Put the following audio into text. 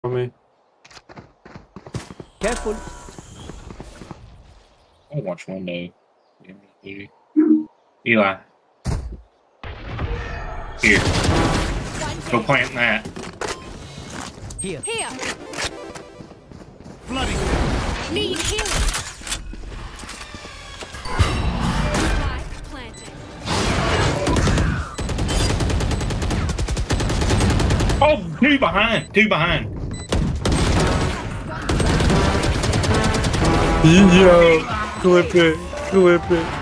For me. Careful. I'll watch one day. Eli. Here. Go plant that. Here. Here. Flooding. Need healing. Spike planted. Oh, two behind. Two behind. Yo, clip it. Clip it.